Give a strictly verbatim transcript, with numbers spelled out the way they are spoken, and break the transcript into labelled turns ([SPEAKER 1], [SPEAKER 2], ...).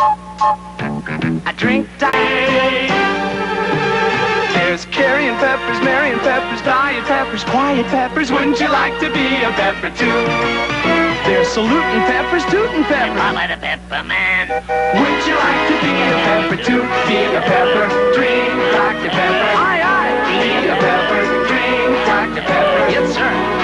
[SPEAKER 1] I drink Diet. There's Carrie and Peppers, Mary and Peppers, Diet Peppers, Quiet Peppers. Wouldn't you like to be a pepper too? There's saluting Peppers, tooting Peppers,
[SPEAKER 2] Call it a pepper man.
[SPEAKER 1] wouldn't you like to be a pepper too? Be a pepper, drink Doctor Pepper. Aye, aye. Be a pepper, drink Doctor Pepper. Yes, sir.